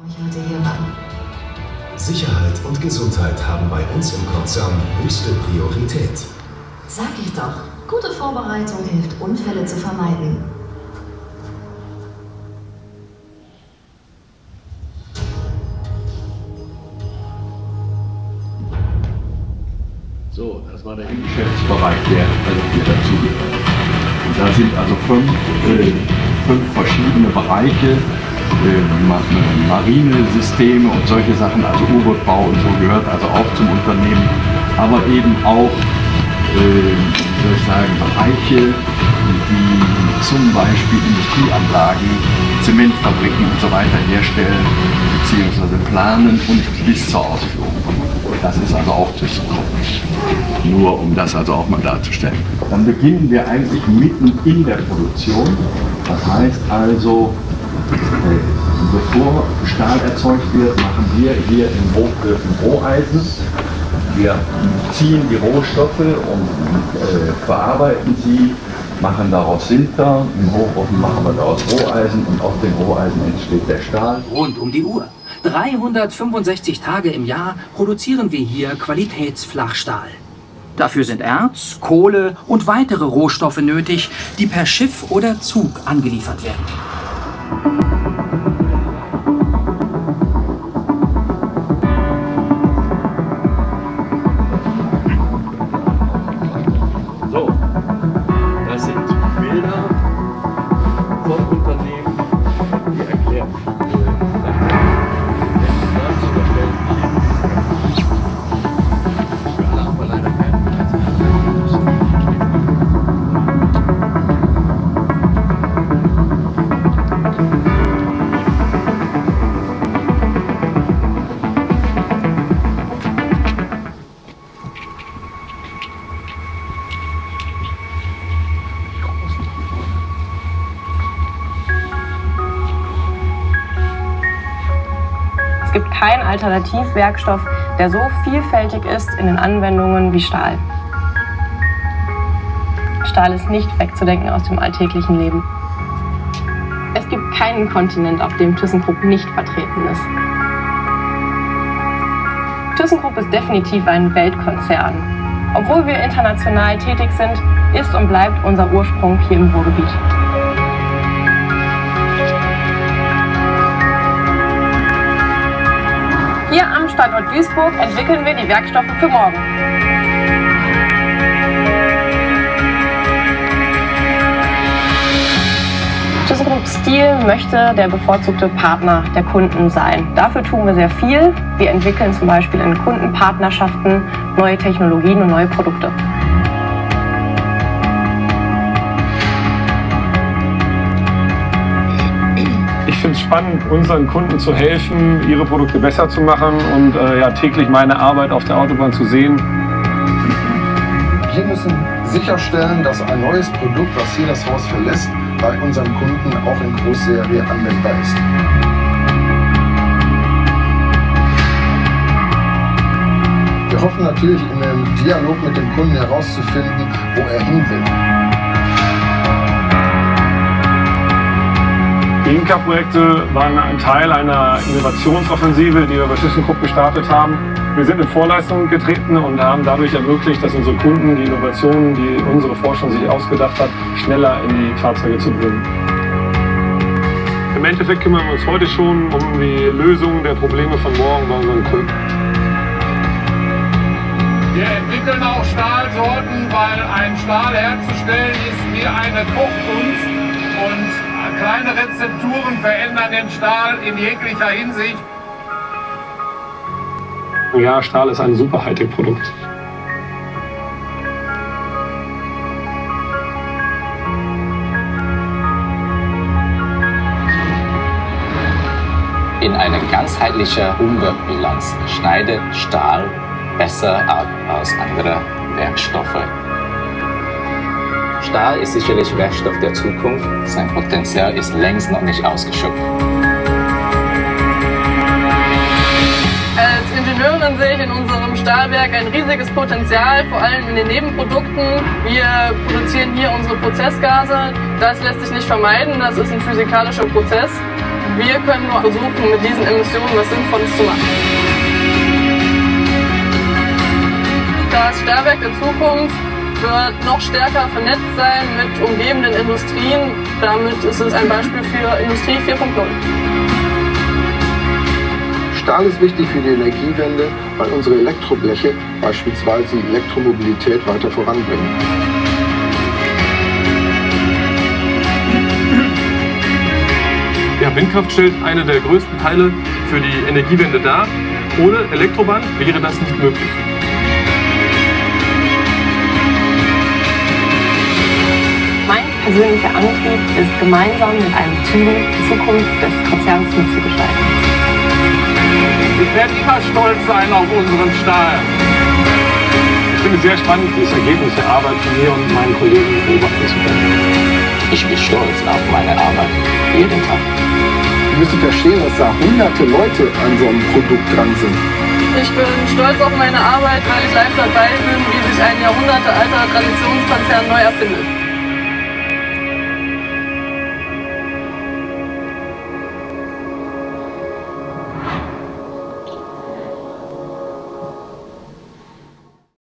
Ich halte hier ran. Sicherheit und Gesundheit haben bei uns im Konzern höchste Priorität. Sag ich doch, gute Vorbereitung hilft, Unfälle zu vermeiden. So, das war der Geschäftsbereich, der also hier dazugehört. Und da sind also fünf verschiedene Bereiche, Marinesysteme und solche Sachen, also U-Boot-Bau und so gehört also auch zum Unternehmen, aber eben auch soll ich sagen, Bereiche, die zum Beispiel Industrieanlagen, Zementfabriken und so weiter herstellen bzw. planen und bis zur Ausführung kommen. Das ist also auch ThyssenKrupp. Nur um das also auch mal darzustellen. Dann beginnen wir eigentlich mitten in der Produktion. Das heißt also, bevor Stahl erzeugt wird, machen wir hier im Hochöfen Roheisen. Wir ziehen die Rohstoffe und verarbeiten sie, machen daraus Sinter. Im Hochofen machen wir daraus Roheisen und aus dem Roheisen entsteht der Stahl. Rund um die Uhr. 365 Tage im Jahr produzieren wir hier Qualitätsflachstahl. Dafür sind Erz, Kohle und weitere Rohstoffe nötig, die per Schiff oder Zug angeliefert werden. So, das sind Bilder vom Unternehmen, die erklären. Es gibt keinen Alternativwerkstoff, der so vielfältig ist in den Anwendungen wie Stahl. Stahl ist nicht wegzudenken aus dem alltäglichen Leben. Es gibt keinen Kontinent, auf dem ThyssenKrupp nicht vertreten ist. ThyssenKrupp ist definitiv ein Weltkonzern. Obwohl wir international tätig sind, ist und bleibt unser Ursprung hier im Ruhrgebiet. Hier am Standort Duisburg entwickeln wir die Werkstoffe für morgen. ThyssenKrupp Steel möchte der bevorzugte Partner der Kunden sein. Dafür tun wir sehr viel. Wir entwickeln zum Beispiel in Kundenpartnerschaften neue Technologien und neue Produkte. Ich finde es spannend, unseren Kunden zu helfen, ihre Produkte besser zu machen und ja, täglich meine Arbeit auf der Autobahn zu sehen. Wir müssen sicherstellen, dass ein neues Produkt, was hier das Haus verlässt, bei unseren Kunden auch in Großserie anwendbar ist. Wir hoffen natürlich in einem Dialog mit dem Kunden herauszufinden, wo er hin will. Die Inka-Projekte waren ein Teil einer Innovationsoffensive, die wir bei ThyssenKrupp gestartet haben. Wir sind in Vorleistung getreten und haben dadurch ermöglicht, dass unsere Kunden die Innovationen, die unsere Forschung sich ausgedacht hat, schneller in die Fahrzeuge zu bringen. Im Endeffekt kümmern wir uns heute schon um die Lösung der Probleme von morgen bei unseren Kunden. Wir entwickeln auch Stahlsorten, weil ein Stahl herzustellen ist wie eine Kochkunst und kleine Rezepturen verändern den Stahl in jeglicher Hinsicht. Ja, Stahl ist ein super Hightech-Produkt. In eine ganzheitliche Umweltbilanz schneidet Stahl besser ab als andere Werkstoffe. Stahl ist sicherlich Werkstoff der Zukunft. Sein Potenzial ist längst noch nicht ausgeschöpft. Als Ingenieurin sehe ich in unserem Stahlwerk ein riesiges Potenzial, vor allem in den Nebenprodukten. Wir produzieren hier unsere Prozessgase. Das lässt sich nicht vermeiden, das ist ein physikalischer Prozess. Wir können nur versuchen, mit diesen Emissionen was Sinnvolles zu machen. Das Stahlwerk der Zukunft wird noch stärker vernetzt sein mit umgebenden Industrien. Damit ist es ein Beispiel für Industrie 4.0. Stahl ist wichtig für die Energiewende, weil unsere Elektrobleche beispielsweise die Elektromobilität weiter voranbringen. Ja, Windkraft stellt eine der größten Teile für die Energiewende dar. Ohne Elektrobahn wäre das nicht möglich. Mein persönlicher Antrieb ist, gemeinsam mit einem Team die Zukunft des Konzerns mitzugestalten. Ich werde immer stolz sein auf unseren Stahl. Ich finde es sehr spannend, das Ergebnis der Arbeit von mir und meinen Kollegen beobachten zu können. Ich bin stolz auf meine Arbeit jeden Tag. Wir müssen verstehen, dass da hunderte Leute an so einem Produkt dran sind. Ich bin stolz auf meine Arbeit, weil ich live dabei bin, wie sich ein jahrhundertealter Traditionskonzern neu erfindet.